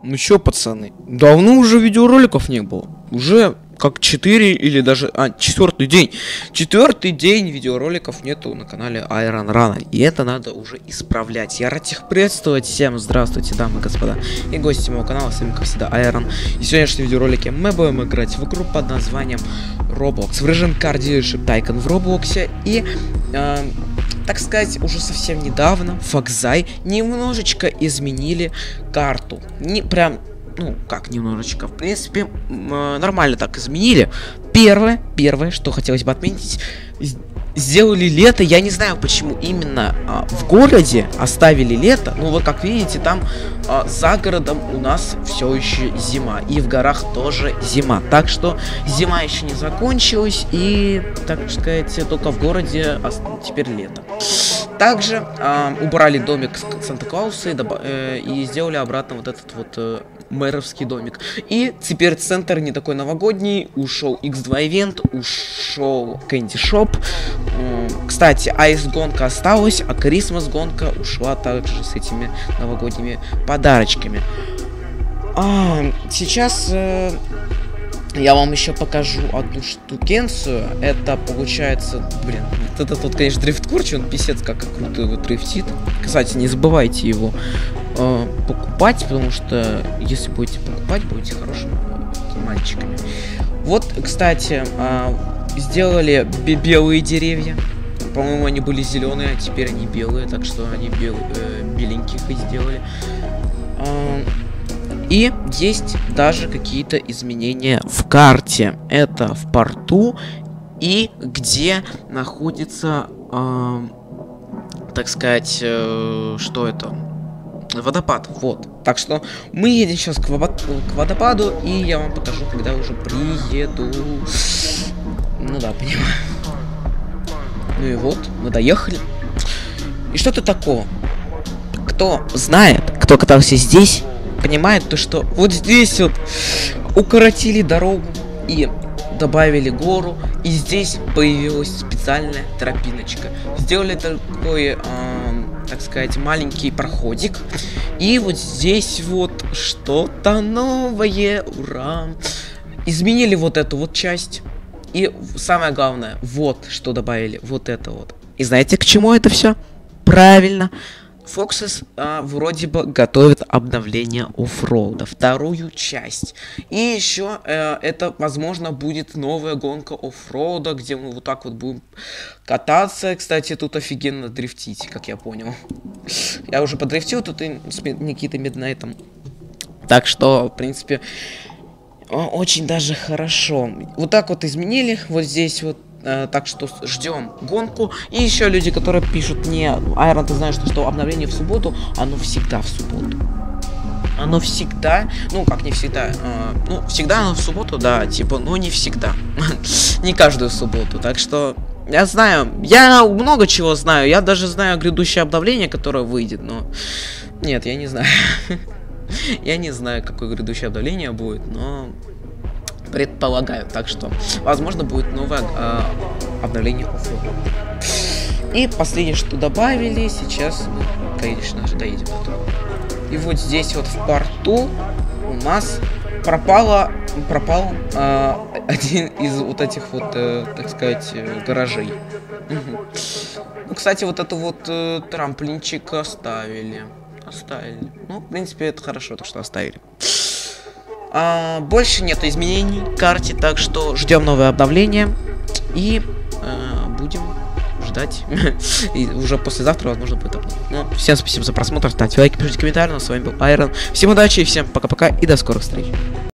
Ну чё, пацаны, давно уже видеороликов не было. Уже как 4 или даже... четвертый день. Четвертый день видеороликов нету на канале Iron Run. И это надо уже исправлять. Я рад всех приветствовать. Всем здравствуйте, дамы и господа. И гости моего канала, с вами, как всегда, Iron. И в сегодняшнем видеоролике мы будем играть в игру под названием Roblox. В режим Car Dealership Tycoon в Роблоксе. И... так сказать, уже совсем недавно Фокзай немножечко изменили карту. Не прям, ну, как немножечко, в принципе, нормально так изменили. Первое, что хотелось бы отметить, сделали лето. Я не знаю, почему именно в городе оставили лето. Ну, вот как видите, там за городом у нас все еще зима. И в горах тоже зима. Так что зима еще не закончилась. И, так сказать, только в городе теперь лето. Также убрали домик Санта-Клауса и сделали обратно вот этот вот мэровский домик. И теперь центр не такой новогодний. Ушел X2 ивент, ушел Candy Shop. Кстати, Айс гонка осталась, а Christmas гонка ушла также с этими новогодними подарочками. Сейчас я вам еще покажу одну штукенцию. Это получается, блин, вот этот вот, конечно, дрифт корч, он писец как круто его дрифтит. Кстати, не забывайте его покупать, потому что если будете покупать, будете хорошими мальчиками. Вот, кстати, сделали белые деревья. По-моему, они были зеленые, а теперь они белые, так что они беленьких и сделали. И есть даже какие-то изменения в карте. Это в порту и где находится, так сказать, что это? Водопад, вот. Так что мы едем сейчас к водопаду, и я вам покажу, когда уже приеду. Ну да, понимаю. Ну и вот, мы доехали. И что-то такого. Кто знает, кто катался здесь, понимает то, что вот здесь вот укоротили дорогу и добавили гору, и здесь появилась специальная тропиночка. Сделали такой, так сказать, маленький проходик. И вот здесь вот что-то новое, ура! Изменили вот эту вот часть. И самое главное, вот что добавили, вот это вот. И знаете, к чему это все? Правильно. Foxes вроде бы готовит обновление оффроуда, вторую часть. И еще это, возможно, будет новая гонка оффроуда, где мы вот так вот будем кататься. Кстати, тут офигенно дрифтить, как я понял. Я уже подрифтил тут и с Никитой Миднайтом. Так что, в принципе, очень даже хорошо. Вот так вот изменили, вот здесь вот. Так что ждем гонку. И еще люди, которые пишут: не, Айрон, ты знаешь, что обновление в субботу, оно всегда в субботу. Оно всегда, ну как не всегда, ну всегда оно в субботу, да, типа, но не всегда. Не каждую субботу. Так что я знаю, я много чего знаю. Я даже знаю грядущее обновление, которое выйдет, но нет, я не знаю. Я не знаю, какое грядущее обновление будет, но предполагаю, так что, возможно, будет новое обновление оффроуда. И последнее, что добавили, сейчас мы, конечно же, доедем. И вот здесь вот в порту у нас пропал один из вот этих вот, так сказать, гаражей. Ну, кстати, вот это вот трамплинчик оставили. Ну, в принципе, это хорошо, то, что оставили. Больше нет изменений в карте, так что ждем новое обновление и будем ждать. И уже послезавтра, возможно, будет обновление. Ну, всем спасибо за просмотр, ставьте лайки, пишите комментарии. С вами был Айрон. Всем удачи, всем пока-пока и до скорых встреч.